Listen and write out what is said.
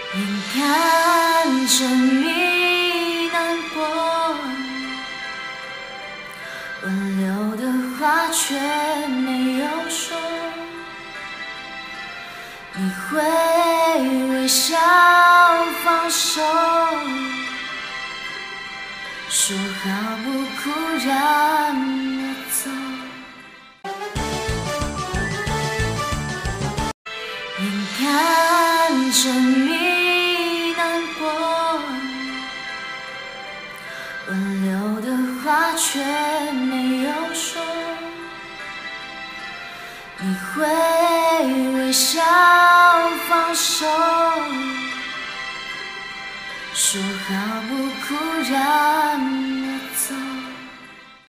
眼看着你难过，挽留的话却没有说，你会微笑放手，说好不哭让我走。眼看着你难过，挽留的话却没有说，你会微笑放手，说好不哭让